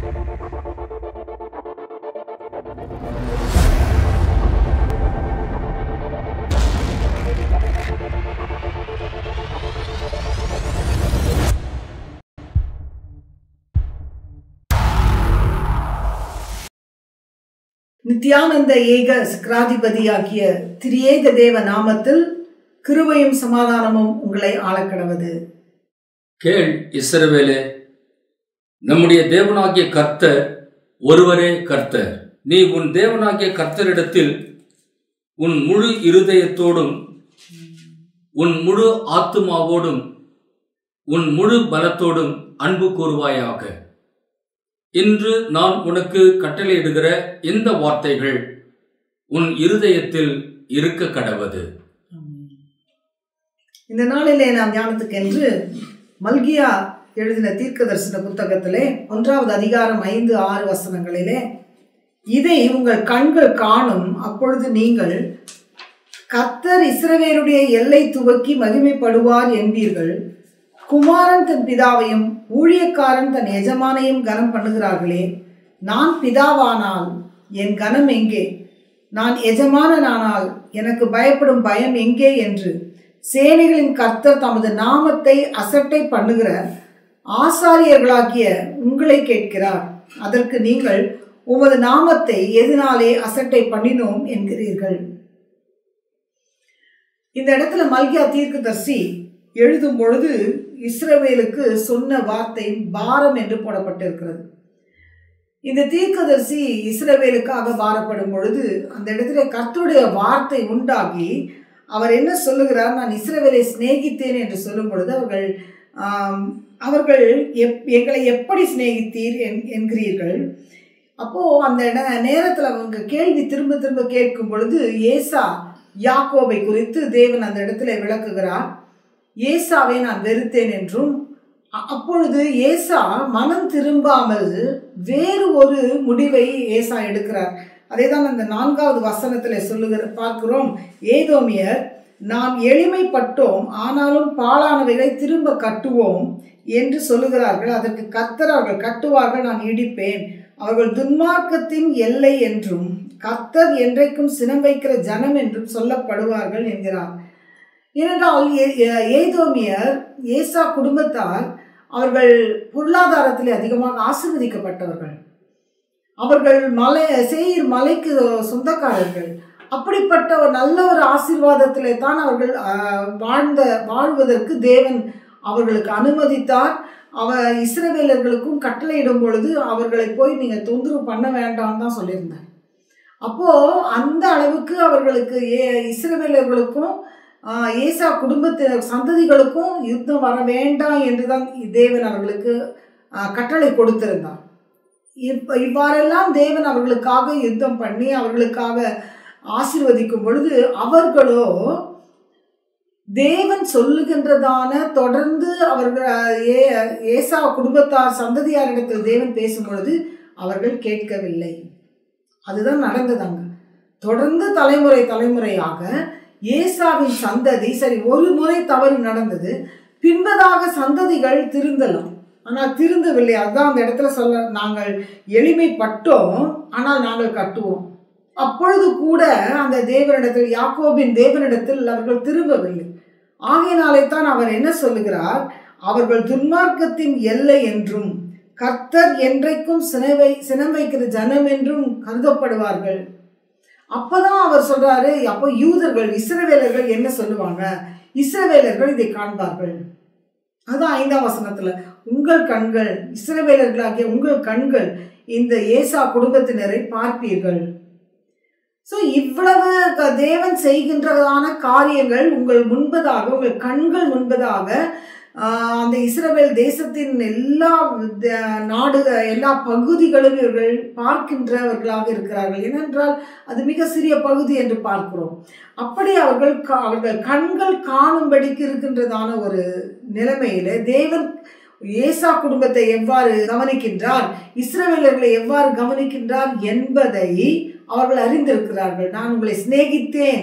நித்யானந்த ஏக சக்கராதிபதியாகிய திரியேக தேவ நாமத்தில் கிருபையும் சமாதானமும் உங்களை ஆளக்கடவது. கேள் இஸ்ரவேலே, நம்முடைய தேவனாகிய கர்த்தர் ஒருவரே கர்த்தர். நீ உன் தேவனாகிய கர்த்தரிடத்தில் உன் முழு இருதயத்தோடும் உன் முழு ஆத்துமாவோடும் உன் முழு பலத்தோடும் அன்பு கூறுவாயாக. இன்று நான் உனக்கு கட்டளையிடுகிற இந்த வார்த்தைகள் உன் இருதயத்தில் இருக்க கடவது. இந்த நாளிலே நாம் ஞானத்துக்கு என்று மல்கியா எழுதின தீர்க்க தரிசன புத்தகத்திலே 1வது அதிகாரம் 5-6 வசனங்களிலே, இதை உங்கள் கண்கள் காணும், அப்பொழுது நீங்கள் கர்த்தர் இஸ்ரவேலுடைய எல்லை துவக்கி மகிமைப்படுவார் என்பீர்கள். குமாரன் தன் பிதாவையும் ஊழியக்காரன் தன் எஜமானையும் கனம் பண்ணுகிறார்களே, நான் பிதாவானால் என் கனம் எங்கே? நான் எஜமானனானால் எனக்கு பயப்படும் பயம் எங்கே என்று சேனைகளின் கர்த்தர் தமது நாமத்தை அசட்டை பண்ணுகிற ஆசாரியர்களாகிய உங்களை கேட்கிறார். அதற்கு நீங்கள் உமது நாமத்தை எதனாலே அசட்டை பண்ணினோம் என்கிறீர்கள். இந்த இடத்துல மல்கியா தீர்க்கதரிசி எழுதும் பொழுது இஸ்ரவேலுக்கு சொன்ன வார்த்தை பாரம் என்று போடப்பட்டிருக்கிறது. இந்த தீர்க்கதரிசி இஸ்ரவேலுக்காக பாரப்படும் பொழுது அந்த இடத்துல கர்த்தருடைய வார்த்தை உண்டாகி அவர் என்ன சொல்லுகிறார்? நான் இஸ்ரவேலை சிநேகித்தேன் என்று சொல்லும் பொழுது அவர்கள் எங்களை எப்படி சிநேகித்தீர் என்கிறீர்கள். அப்போ அந்த நேரத்தில் அவங்க கேள்வி திரும்ப திரும்ப கேட்கும் பொழுது ஏசா யாக்கோபை குறித்து தேவன் அந்த இடத்துல விளக்குகிறார். ஏசாவை நான் வெறுத்தேன் என்றும், அப்பொழுது ஏசா மனம் திரும்பாமல் வேறு ஒரு முடிவை ஏசா எடுக்கிறார். அதே தான் அந்த 4வது வசனத்தில் பார்க்கிறோம். ஏதோமியர் நாம் எளிமைப்பட்டோம், ஆனாலும் பாழானவைகளை திரும்ப கட்டுவோம் என்று சொல்லுகிறார்கள். அதற்கு கர்த்தர் அவர்கள் கட்டுவார்கள், நான் இடிப்பேன். அவர்கள் துன்மார்க்கத்தின் எல்லை என்றும் கர்த்தர் என்றைக்கும் சினம் வைக்கிற ஜனம் என்றும் சொல்லப்படுவார்கள் என்கிறார். ஏனென்றால் ஏதோமியர் ஏசா குடும்பத்தார் அவர்கள் பொருளாதாரத்திலே அதிகமாக ஆசீர்வதிக்கப்பட்டவர்கள். அவர்கள் சேயீர் மலைக்கு சொந்தக்காரர்கள். அப்படிப்பட்ட ஒரு நல்ல ஒரு ஆசீர்வாதத்திலே தான் அவர்கள் வாழ்வதற்கு தேவன் அவர்களுக்கு அனுமதித்தார். இஸ்ரவேலர்களுக்கும் கட்டளையிடும் பொழுது அவர்களை போய் நீங்கள் தொந்தரவு பண்ண வேண்டாம் தான் சொல்லியிருந்தார். அப்போ அந்த அளவுக்கு அவர்களுக்கு இஸ்ரவேலர்களுக்கும் ஏசா குடும்பத்தினர் சந்ததிகளுக்கும் யுத்தம் வர வேண்டாம் என்றுதான் தேவன் அவர்களுக்கு கட்டளை கொடுத்திருந்தார். இவ்வாறெல்லாம் தேவன் அவர்களுக்காக யுத்தம் பண்ணி அவர்களுக்காக ஆசீர்வதிக்கும் பொழுது அவர்களோ தேவன் சொல்லுகின்றதான தொடர்ந்து அவர்கள் ஏசா குடும்பத்தார் சந்ததியாரிடத்தில் தேவன் பேசும் பொழுது அவர்கள் கேட்கவில்லை. அதுதான் நடந்ததாங்க. தொடர்ந்து தலைமுறையாக ஏசாவின் சந்ததி சரி, ஒரு முறை தவறு நடந்தது, பின்பதாக சந்ததிகள் திருந்தலாம், ஆனால் திருந்தவில்லை. அதுதான் அந்த இடத்துல சொல்ல, நாங்கள் எளிமைப்பட்டோம் ஆனால் நாங்கள் கட்டுவோம். அப்பொழுது கூட அந்த தேவனிடத்தில், யாக்கோபின் தேவனிடத்தில் அவர்கள் திரும்பவில்லை. ஆகையினாலே தான் அவர் என்ன சொல்லுகிறார்? அவர்கள் துன்மார்க்கத்தின் எல்லை என்றும் கர்த்தர் என்றைக்கும் சினம் வைக்கிற ஜனம் என்றும் கருதப்படுவார்கள். அப்பதான் அவர் சொல்றாரு. அப்போ யூதர்கள் இஸ்ரவேலர்கள் என்ன சொல்லுவாங்க? இஸ்ரவேலர்கள் இதை காண்பார்கள். அதுதான் 5ஆம் வசனத்துல, உங்கள் கண்கள், இஸ்ரவேலர்களாகிய உங்கள் கண்கள் இந்த ஏசா குடும்பத்தினரை பார்ப்பீர்கள். ஸோ இவ்வளவு தேவன் செய்கின்றதான காரியங்கள் உங்கள் முன்பதாக, உங்கள் கண்கள் முன்பதாக அந்த இஸ்ரவேல் தேசத்தின் எல்லா எல்லா பகுதிகளும் இவர்கள் பார்க்கின்றவர்களாக இருக்கிறார்கள். ஏனென்றால் அது மிக சிறிய பகுதி என்று பார்க்கிறோம். அப்படி அவர்கள் கண்கள் காணும்படிக்கு இருக்கின்றதான ஒரு நிலைமையில தேவன் ஏசா குடும்பத்தை எவ்வாறு கவனிக்கின்றார், இஸ்ரவேலர்களை எவ்வாறு கவனிக்கின்றார் என்பதை அவர்கள் அறிந்திருக்கிறார்கள். நான் உங்களை சிநேகித்தேன்,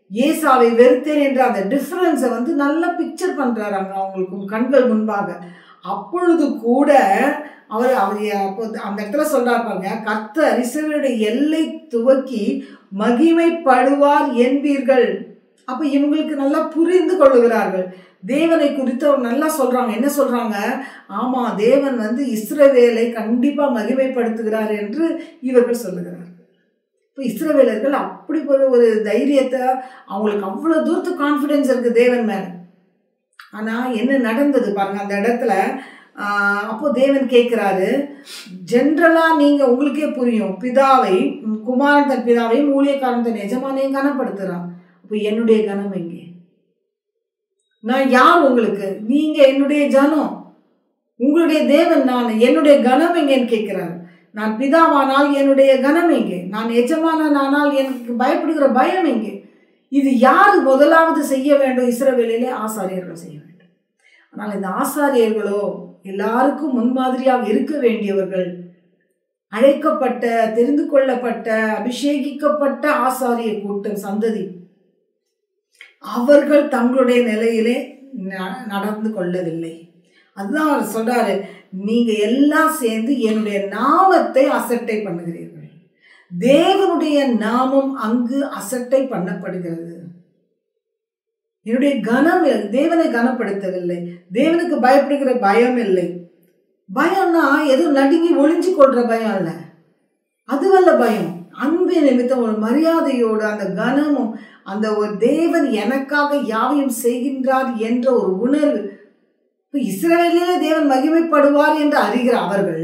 ஏசாவை வெறுத்தேன் என்ற அந்த டிஃபரன்ஸை நல்லா பிக்சர் பண்றாங்க அவங்களுக்கு கண்கள் முன்பாக. அப்பொழுது கூட அவர் அவர் அந்த இடத்துல சொல்றார் பாருங்க, கர்த்தர் இஸ்ரவேலுடைய எல்லை துவக்கி மகிமைப்படுவார் என்பீர்கள். அப்ப இவங்களுக்கு நல்லா புரிந்து கொள்ளுகிறார்கள். தேவனை குறித்து அவர் நல்லா சொல்றாங்க. என்ன சொல்றாங்க? ஆமா, தேவன் இஸ்ரவேலை கண்டிப்பா மகிமைப்படுத்துகிறார் என்று இவர்கள் சொல்லுகிறார்கள். இப்போ இஸ்ரவேலர்கள் அப்படி ஒரு தைரியத்தை, அவங்களுக்கு அவ்வளோ தூரத்துக்கு கான்ஃபிடென்ஸ் இருக்கு தேவன் மேல. ஆனால் என்ன நடந்தது பாருங்க அந்த இடத்துல. அப்போ தேவன் கேட்குறாரு, ஜென்ரலாக நீங்கள் உங்களுக்கே புரியும், பிதாவை குமாரன் தன் பிதாவையும் ஊழியக்காரன் தன் எஜமானையும் கனப்படுத்துகிறான். அப்போ என்னுடைய கனம் எங்கே? நான் யார் உங்களுக்கு? நீங்கள் என்னுடைய ஜனம், உங்களுடைய தேவன் நான், என்னுடைய கனம் எங்கேன்னு கேட்குறாரு. நான் பிதாவானால் என்னுடைய கனம் எங்கே? நான் எஜமானானால் எனக்கு பயப்படுகிற பயம் எங்கே? இது யார் முதலாவது செய்ய வேண்டும்? இஸ்ரவேலிலே ஆசாரியர்கள் செய்ய வேண்டும். ஆனால் இந்த ஆசாரியர்களோ எல்லாருக்கும் முன்மாதிரியாக இருக்க வேண்டியவர்கள், அழைக்கப்பட்ட, தெரிந்து கொள்ளப்பட்ட, அபிஷேகிக்கப்பட்ட ஆசாரிய கூட்டம் சந்ததி. அவர்கள் தங்களுடைய நிலையிலே நடந்து கொள்ளவில்லை. அதுதான் அவர் சொல்றாரு, நீங்க எல்லாம் சேர்ந்து என்னுடைய நாமத்தை அசட்டை பண்ணுகிறீர்கள். தேவனுடைய நாமம் அங்கு அசட்டை பண்ணப்படுகிறது. என்னுடைய கனம் தேவனை கனப்படுத்தவில்லை. தேவனுக்கு பயப்படுகிற பயம் இல்லை. பயம்னா எதுவும் நடுங்கி ஒளிஞ்சு கொள்ற பயம் இல்லை, அதுவல்ல பயம். அன்பு நிமித்தம் ஒரு மரியாதையோடு அந்த கனமும், அந்த ஒரு தேவன் எனக்காக யாவையும் செய்கின்றார் என்ற ஒரு உணர்வு. இப்போ இஸ்ரவேலிலே தேவன் மகிமைப்படுவார் என்று அறிகிற அவர்கள்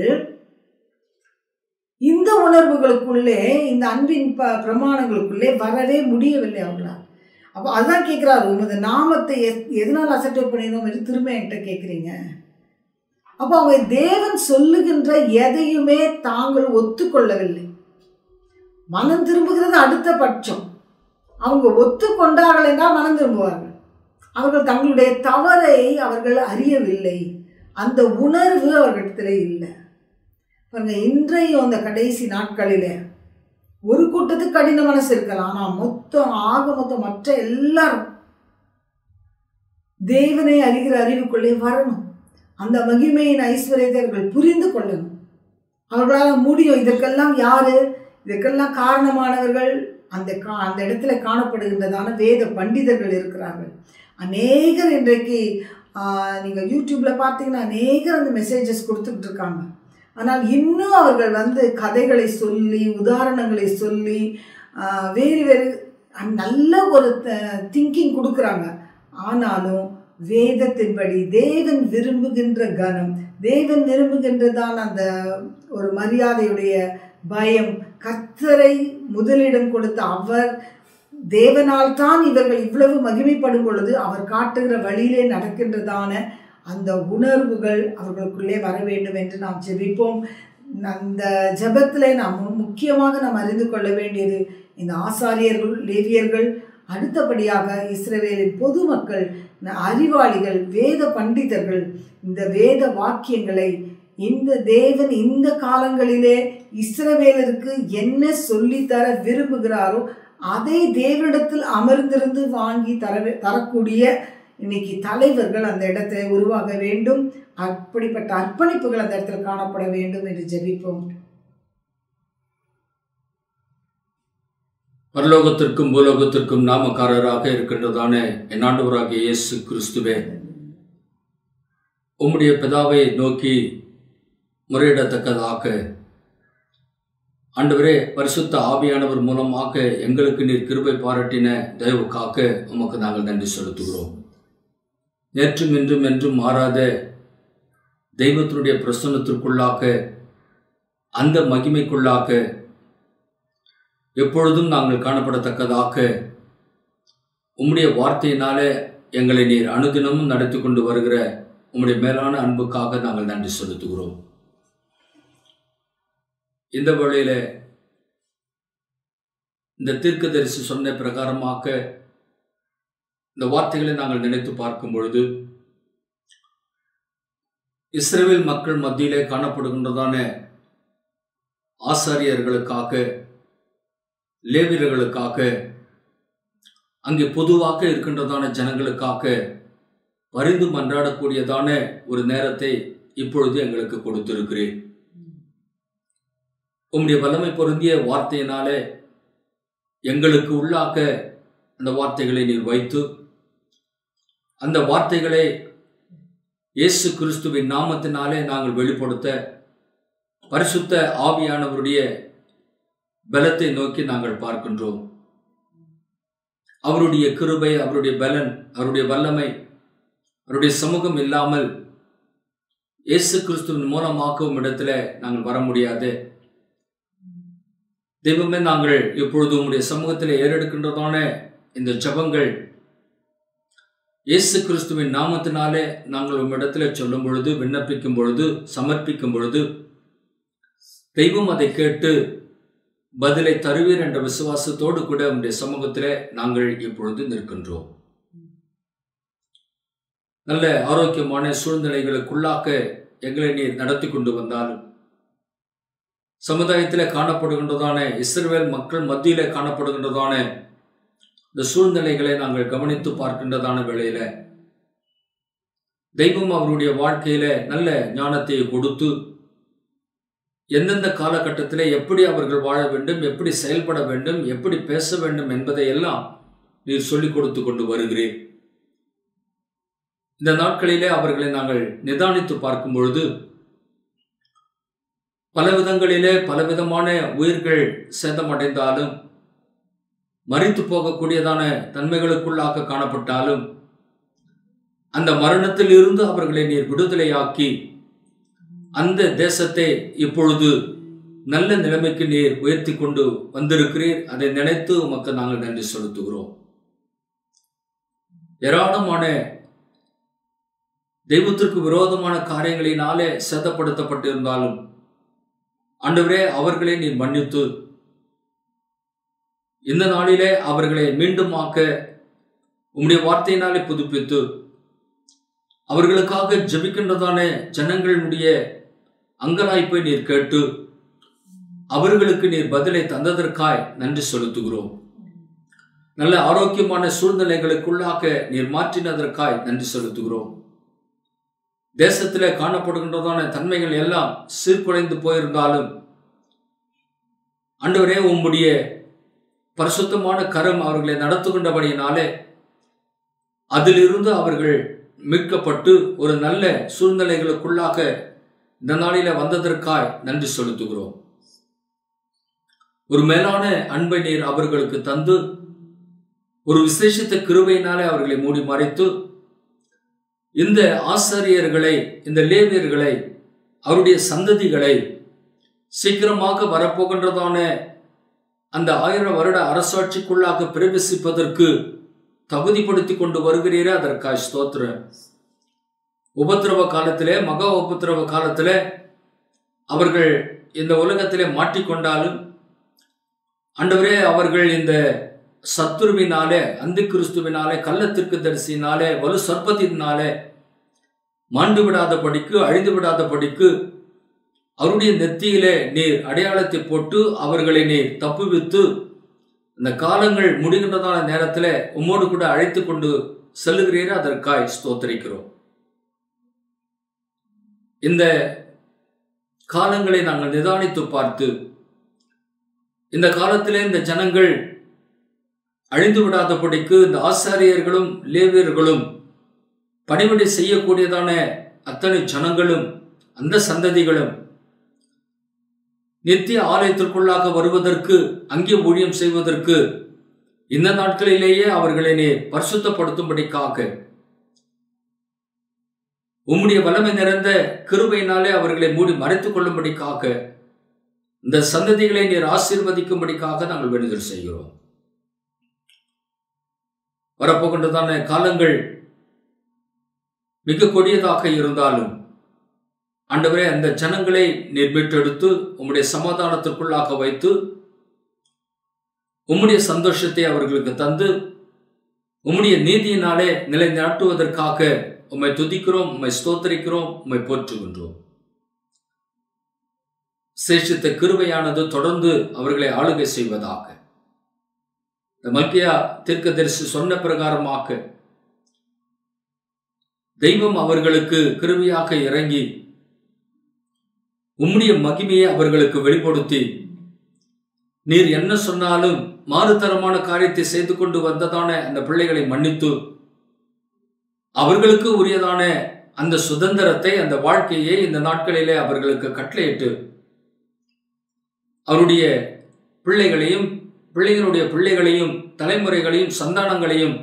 இந்த உணர்வுகளுக்குள்ளே, இந்த அன்பின் பிரமாணங்களுக்குள்ளே வரவே முடியவில்லை அவர்களால். அப்போ அதுதான் கேட்குறாரு, உமது நாமத்தை எதனால் அசட்டை பண்ணினோம் என்று திரும்ப என்கிட்ட கேட்குறீங்க. அப்போ அவங்க தேவன் சொல்லுகின்ற எதையுமே தாங்கள் ஒத்துக்கொள்ளவில்லை. மனம் திரும்புகிறது அடுத்த பட்சம். அவங்க ஒத்துக்கொண்டார்கள் என்றால் மனம் திரும்புவார்கள். அவர்கள் தங்களுடைய தவறை அவர்கள் அறியவில்லை. அந்த உணர்வு அவர்களிடத்தில் இல்லை. பாருங்க, இன்றையும் அந்த கடைசி நாட்களிலே ஒரு கூட்டத்துக்கு கடின மனசு இருக்கலாம். ஆனால் மொத்தம் மற்ற எல்லாரும் தேவனை அறிகிற அறிவுக்குள்ளே வரணும். அந்த மகிமையின் ஐஸ்வர்யத்தை அவர்கள் புரிந்து கொள்ளணும். அவர்களால் முடியும். இதற்கெல்லாம் யாரு? இதற்கெல்லாம் காரணமானவர்கள் அந்த இடத்துல காணப்படுகின்றதான வேத பண்டிதர்கள் இருக்கிறார்கள். அநேகர் இன்றைக்கு நீங்கள் யூடியூப்பில் பார்த்தீங்கன்னா அநேகர் அந்த மெசேஜஸ் கொடுத்துக்கிட்டு இருக்காங்க. ஆனால் இன்னும் அவர்கள் கதைகளை சொல்லி, உதாரணங்களை சொல்லி, வேறு நல்ல ஒரு திங்கிங் கொடுக்குறாங்க. ஆனாலும் வேதத்தின்படி தேவன் விரும்புகின்ற கனம், தேவன் விரும்புகின்றதான அந்த ஒரு மரியாதையுடைய பயம், கர்த்தரை முதலிடம் கொடுத்த அவர், தேவனால் தான் இவர்கள் இவ்வளவு மகிமைப்படும் பொழுது அவர் காட்டுகிற வழியிலே நடக்கின்றதான அந்த உணர்வுகள் அவர்களுக்குள்ளே வர வேண்டும் என்று நாம் ஜெபிப்போம். அந்த ஜெபத்திலே நாம் முக்கியமாக நாம் அறிந்து கொள்ள வேண்டியது, இந்த ஆசாரியர்கள், லேவியர்கள், அடுத்தபடியாக இஸ்ரவேலின் பொதுமக்கள், அறிவாளிகள், வேத பண்டிதர்கள் இந்த வேத வாக்கியங்களை இந்த தேவன் இந்த காலங்களிலே இஸ்ரவேலருக்கு என்ன சொல்லித்தர விரும்புகிறாரோ அதை தேவனிடத்தில் அமர்ந்திருந்து வாங்கி தரக்கூடிய இன்னைக்கு தலைவர்கள் அந்த இடத்துல உருவாக வேண்டும். அப்படிப்பட்ட அர்ப்பணிப்புகள் அந்த இடத்துல காணப்பட வேண்டும் என்று ஜெபிப்போம். பரலோகத்திற்கும் பூலோகத்திற்கும் நாமக்காரராக இருக்கின்றதான என் ஆண்டவராகிய இயேசு கிறிஸ்துவே, உம்முடைய பிதாவை நோக்கி முறையிடத்தக்கதாக ஆண்டவரே, பரிசுத்த ஆவியானவர் மூலமாக எங்களுக்கு நீர் கிருபை பாராட்டின தயவுக்காக உமக்கு நாங்கள் நன்றி செலுத்துகிறோம். நேற்றும் இன்றும் என்றும் மாறாத தெய்வத்தினுடைய பிரசன்னத்திற்குள்ளாக, அந்த மகிமைக்குள்ளாக எப்பொழுதும் நாங்கள் காணப்படத்தக்கதாக உம்முடைய வார்த்தையினால எங்களை நீர் அனுதினமும் நடத்தி கொண்டு வருகிற உம்முடைய மேலான அன்புக்காக நாங்கள் நன்றி செலுத்துகிறோம். இந்த வேளையில இந்த தீர்க்கதரிசி சொன்ன பிரகாரமாக இந்த வார்த்தைகளை நாங்கள் நினைத்து பார்க்கும் பொழுது, இஸ்ரவேல் மக்கள் மத்தியிலே காணப்படுகின்றதான ஆசாரியர்களுக்காக, லேவியர்களுக்காக, அங்கே பொதுவாக இருக்கின்றதான ஜனங்களுக்காக பரிந்து மன்றாடக்கூடியதான ஒரு நேரத்தை இப்பொழுது எங்களுக்கு கொடுத்திருக்கிறீர். உம்முடைய வல்லமை பொருந்திய வார்த்தையினாலே எங்களுக்கு உள்ளாக அந்த வார்த்தைகளை நீர் வைத்து, அந்த வார்த்தைகளை இயேசு கிறிஸ்துவின் நாமத்தினாலே நாங்கள் வெளிப்படுத்த பரிசுத்த ஆவியானவருடைய பலத்தை நோக்கி நாங்கள் பார்க்கின்றோம். அவருடைய கிருபை, அவருடைய பலன், அவருடைய வல்லமை, அவருடைய சமூகம் இல்லாமல் இயேசு கிறிஸ்துவின் மூலமாக்கும் இடத்துல நாங்கள் வர முடியாது. தெய்வமே, நாங்கள் இப்பொழுது உங்களுடைய சமூகத்தில் ஏறெடுக்கின்றதான இந்த ஜெபங்கள் இயேசு கிறிஸ்துவின் நாமத்தினாலே நாங்கள் உம்மிடத்துல சொல்லும் பொழுது, விண்ணப்பிக்கும் பொழுது, சமர்ப்பிக்கும் பொழுது தெய்வம் அதை கேட்டு பதிலை தருவீர் என்ற விசுவாசத்தோடு கூட உம்முடைய சமூகத்திலே நாங்கள் இப்பொழுது நிற்கின்றோம். நல்ல ஆரோக்கியமான சூழ்நிலைகளுக்குள்ளாக எங்களை நீர் நடத்தி கொண்டு வந்தாலும், சமுதாயத்தில் காணப்படுகின்றதான இஸ்ரவேல் மக்கள் மத்தியிலே காணப்படுகின்றதான இந்த சூழ்நிலைகளை நாங்கள் கவனித்து பார்க்கின்றதான வேளையில தெய்வம் அவருடைய வாழ்க்கையில நல்ல ஞானத்தை கொடுத்து, எந்தெந்த காலகட்டத்தில் எப்படி அவர்கள் வாழ வேண்டும், எப்படி செயல்பட வேண்டும், எப்படி பேச வேண்டும் என்பதை எல்லாம் நீர் சொல்லிக் கொடுத்து கொண்டு வருகிறீர். இந்த நாட்களிலே அவர்களை நாங்கள் நிதானித்து பார்க்கும் பொழுது பல விதங்களிலே பலவிதமான உயிர்கள் சேதமடைந்தாலும், மரித்து போகக்கூடியதான தன்மைகளுக்குள்ளாக காணப்பட்டாலும், அந்த மரணத்தில் இருந்து அவர்களை நீர் விடுதலையாக்கி அந்த தேசத்தை இப்பொழுது நல்ல நிலைமைக்கு நீர் உயர்த்தி கொண்டு வந்திருக்கிறீர். அதை நினைத்து உமக்கு நாங்கள் நன்றி செலுத்துகிறோம். ஏராளமான தெய்வத்திற்கு விரோதமான காரியங்களினாலே சேதப்படுத்தப்பட்டிருந்தாலும் ஆண்டவரே, அவர்களை நீர் மன்னித்து இந்த நாளிலே அவர்களை மீண்டுமாக்க உம்முடைய வார்த்தையினாலே புதுப்பித்து, அவர்களுக்காக ஜெபிக்கின்றதான ஜனங்களுடைய அங்கலாய்ப்பை நீர் கேட்டு அவர்களுக்கு நீர் பதிலை தந்ததற்காய் நன்றி செலுத்துகிறோம். நல்ல ஆரோக்கியமான சூழ்நிலைகளுக்குள்ளாக நீர் மாற்றினதற்காய் நன்றி செலுத்துகிறோம். தேசத்திலே காணப்படுகின்றதான தன்மைகள் எல்லாம் சீர்குலைந்து போயிருந்தாலும் ஆண்டவரே, உம்முடைய பரிசுத்தமான கரம் அவர்களை நடத்துகின்றபடியினாலே அதிலிருந்து அவர்கள் மீட்கப்பட்டு ஒரு நல்ல சூழ்நிலைகளுக்குள்ளாக இந்த நாளில வந்ததற்காய் நன்றி செலுத்துகிறோம். ஒரு மேலான அன்பை நீர் அவர்களுக்கு தந்து, ஒரு விசேஷித்த கிருபையினாலே அவர்களை மூடி மறைத்து, இந்த ஆசாரியர்களை, இந்த லேவியர்களை, அவருடைய சந்ததிகளை சீக்கிரமாக வரப்போகின்றதான அந்த 1000 வருட அரசாட்சிக்குள்ளாக பிரவேசிப்பதற்கு தகுதிப்படுத்தி கொண்டு வருகிறீரே, அதற்காக ஸ்தோத்திரம். உபத்திரவ காலத்திலே, மகா உபத்திரவ காலத்திலே அவர்கள் இந்த உலகத்திலே மாட்டிக்கொண்டாலும் ஆண்டவரே, அவர்கள் இந்த சத்துருவினாலே, அந்தி கிறிஸ்துவினாலே, கள்ளத்திற்கு தரிசினாலே, வலு சர்ப்பத்தினாலே மாண்டு விடாத படிக்கு, அழிந்து விடாத படிக்கு அவருடைய நெத்தியிலே நீர் அடையாளத்தை போட்டு அவர்களை நீர் தப்புவித்து இந்த காலங்கள் முடிகின்றதான நேரத்தில் உம்மோடு கூட அழைத்து கொண்டு செல்லுகிறீரே, அதற்காய் ஸ்தோத்திரிக்கிறோம். இந்த காலங்களை நாங்கள் நிதானித்து பார்த்து, இந்த காலத்திலே இந்த ஜனங்கள் அழிந்து விடாதபடிக்கு இந்த ஆசாரியர்களும் லேவியர்களும் பணிவிடை செய்யக்கூடியதான அத்தனை ஜனங்களும் அந்த சந்ததிகளும் நித்திய ஆலயத்திற்குள்ளாக வருவதற்கு, அங்கே ஊழியம் செய்வதற்கு இந்த நாட்களிலேயே அவர்களை நீர் பரிசுத்தப்படுத்தும்படிக்காக உம்முடைய வல்லமை நிறைந்த கிருபையினாலே அவர்களை மூடி மறைத்துக் கொள்ளும்படிக்காக இந்த சந்ததிகளை நீர் ஆசீர்வதிக்கும்படிக்காக நாங்கள் வேண்டுதல் செய்கிறோம். வரப்போகின்றதான காலங்கள் மிக கொடியதாக இருந்தாலும் ஆண்டவரே, அந்த ஜனங்களை நீர் மீட்டெடுத்து உம்முடைய சமாதானத்திற்குள்ளாக வைத்து உம்முடைய சந்தோஷத்தை அவர்களுக்கு தந்து உம்முடைய நீதியினாலே நிலைநாட்டுவதற்காக உம்மை துதிக்கிறோம், உம்மை ஸ்தோத்திரிக்கிறோம், உம்மை போற்றுகின்றோம். சேஷித்த கிருபையானது தொடர்ந்து அவர்களை ஆளுகை செய்வதாக. இந்த மல்கியா தீர்க்கதரிசி சொன்ன பிரகாரமாக தெய்வம் அவர்களுக்கு கிருபையாக இறங்கி உம்முடைய மகிமையை அவர்களுக்கு வெளிப்படுத்தி, நீர் என்ன சொன்னாலும் மாறுதரமான காரியத்தை செய்து கொண்டு வந்ததான அந்த பிள்ளைகளை மன்னித்து, அவர்களுக்கு உரியதான அந்த சுதந்திரத்தை, அந்த வாழ்க்கையை இந்த நாட்களிலே அவர்களுக்கு கட்டளையிட்டு, அவருடைய பிள்ளைகளையும் பிள்ளைகளுடைய பிள்ளைகளையும் தலைமுறைகளையும் சந்தானங்களையும்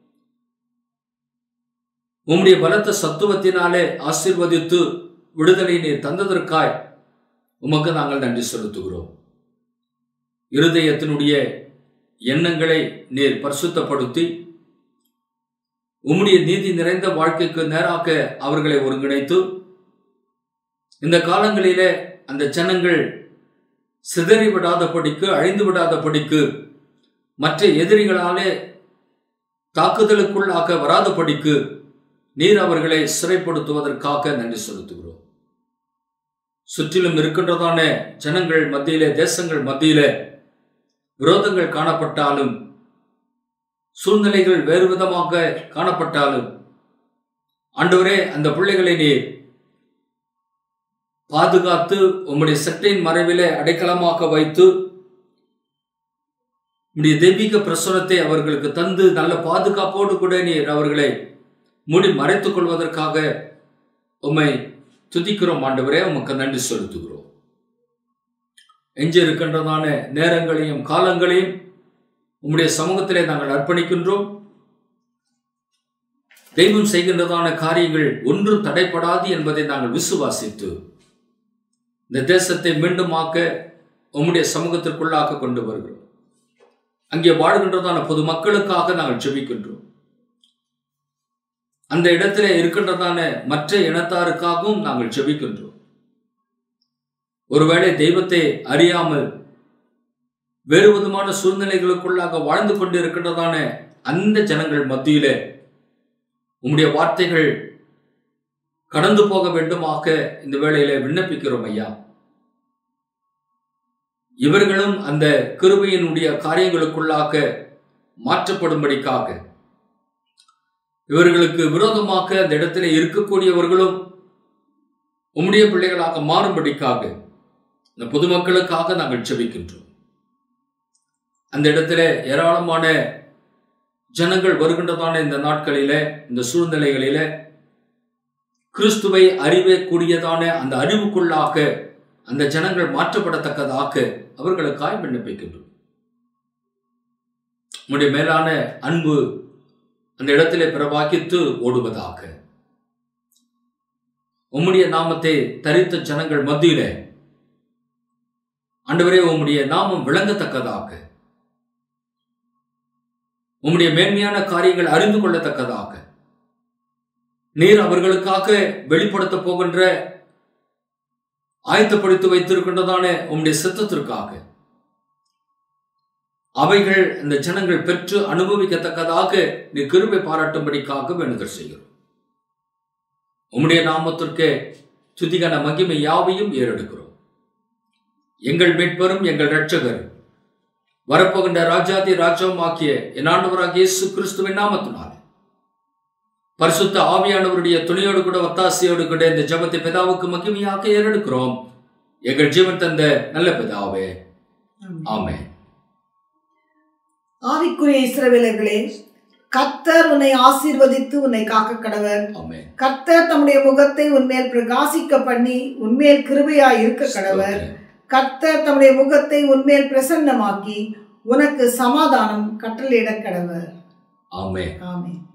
உம்முடைய பலத்த சத்துவத்தினாலே ஆசீர்வதித்து விடுதலை நீர் தந்ததற்காய் உமக்கு நாங்கள் நன்றி செலுத்துகிறோம். இருதயத்தினுடைய எண்ணங்களை நீர் பரிசுத்தப்படுத்தி உம்முடைய நீதி நிறைந்த வாழ்க்கைக்கு நேராக அவர்களை ஒருங்கிணைத்து, இந்த காலங்களிலே அந்த ஜனங்கள் சிதறி விடாதபடிக்கு, அழிந்து விடாதபடிக்கு, மற்ற எதிரிகளாலே தாக்குதலுக்குள்ளாக வராதபடிக்கு நீர் அவர்களை சிறைப்படுத்துவதற்காக நன்றி செலுத்துகிறோம். சுற்றிலும் இருக்கின்றதான ஜனங்கள் மத்தியிலே, தேசங்கள் மத்தியிலே விரோதங்கள் காணப்பட்டாலும், சூழ்நிலைகள் வேறு விதமாக காணப்பட்டாலும், ஆண்டவரே, அந்த பிள்ளைகளை நீர் பாதுகாத்து உம்முடைய சட்டையின் மறைவிலே அடைக்கலமாக வைத்து உம்முடைய தெய்வீக பிரசனத்தை அவர்களுக்கு தந்து நல்ல பாதுகாப்போடு கூட நீர் அவர்களை மூடி மறைத்துக் கொள்வதற்காக உம்மை துதிக்கிறோம். ஆண்டவரே, உமக்கு நன்றி செலுத்துகிறோம். எஞ்சி இருக்கின்றதான நேரங்களையும் காலங்களையும் உம்முடைய சமூகத்திலே நாங்கள் அர்ப்பணிக்கின்றோம். தெய்வம் செய்கின்றதான காரியங்கள் ஒன்றும் தடைப்படாது என்பதை நாங்கள் விசுவாசித்து இந்த தேசத்தை மீண்டுமாக்க உம்முடைய சமூகத்திற்குள்ளாக கொண்டு வருகிறோம். அங்கே வாழ்கின்றதான பொது மக்களுக்காக நாங்கள் ஜெபிக்கின்றோம். அந்த இடத்திலே இருக்கின்றதான மற்ற இனத்தாருக்காகவும் நாங்கள் ஜெபிக்கின்றோம். ஒருவேளை தெய்வத்தை அறியாமல் வேறு விதமான சூழ்நிலைகளுக்குள்ளாக வாழ்ந்து கொண்டு இருக்கின்றதான அந்த ஜனங்கள் மத்தியிலே உம்முடைய வார்த்தைகள் கடந்து போக வேண்டுமாக இந்த வேளையிலே விண்ணப்பிக்கிறோம் ஐயா. இவர்களும் அந்த கிருபையினுடைய காரியங்களுக்குள்ளாக மாற்றப்படும்படிக்காக, இவர்களுக்கு விரோதமாக அந்த இடத்திலே இருக்கக்கூடியவர்களும் உம்முடைய பிள்ளைகளாக மாறும்படிக்காக இந்த பொதுமக்களுக்காக நாங்கள் ஜெபிக்கின்றோம். அந்த இடத்துல ஏராளமான ஜனங்கள் வருகின்றதான இந்த நாட்களிலே, இந்த சூழ்நிலைகளிலே கிறிஸ்துவை அறியக்கூடியதான அந்த அறிவுக்குள்ளாக அந்த ஜனங்கள் மாற்றப்படத்தக்கதாக அவர்களுக்காய் விண்ணப்பிக்கின்றோம். உம்முடைய மேலான அன்பு அந்த இடத்திலே பிரவாகித்து ஓடுவதாக, உம்முடைய நாமத்தை தரித்த ஜனங்கள் மத்தியிலே ஆண்டவரே உம்முடைய நாமம் விளங்கத்தக்கதாக, உம்முடைய மேன்மையான காரியங்கள் அறிந்து கொள்ளத்தக்கதாக நீர் அவர்களுக்காக வெளிப்படுத்த போகின்ற ஆயத்தப்படுத்தி வைத்திருக்கின்றதான உம்முடைய சித்தத்திற்காக அவைகள் அந்த ஜனங்கள் பெற்று அனுபவிக்கத்தக்கதாக நீ கிருபை பாராட்டும்படிக்காக வேண்டுதல் செய்கிறோம். உம்முடைய நாமத்திற்கு துதிகன மகிமை யாவையும் ஏறெடுக்கிறோம். எங்கள் மீட்பரும் எங்கள் இரட்சகர் வரப்போகின்ற ராஜாதி ராஜாவும் ஆக்கிய என் ஆண்டவராகிய இயேசு கிறிஸ்துவின் நாமத்தினாலே பரிசுத்த ஆவியானவருடைய துணையோடு கூட ஒத்தாசையோடு கூட இந்த ஜெபத்தை பிதாவுக்கு மகிமையாக ஏறெடுக்கிறோம். எங்கள் ஜீவன் தந்த நல்ல பிதாவே, ஆமென். ஆவிக்குரிய இஸ்ரவேலர்களே, கர்த்தர் உன்னை ஆசீர்வதித்து உன்னை காக்க கடவர். கர்த்தர் தம்முடைய முகத்தை உன்மேல் பிரகாசிக்க பண்ணி உன்மேல் கிருபையாய் இருக்க கடவர். கர்த்தர் தம்முடைய முகத்தை உன்மேல் பிரசன்னமாக்கி உனக்கு சமாதானம் கட்டளையிட கடவர். ஆமென். ஆமென்.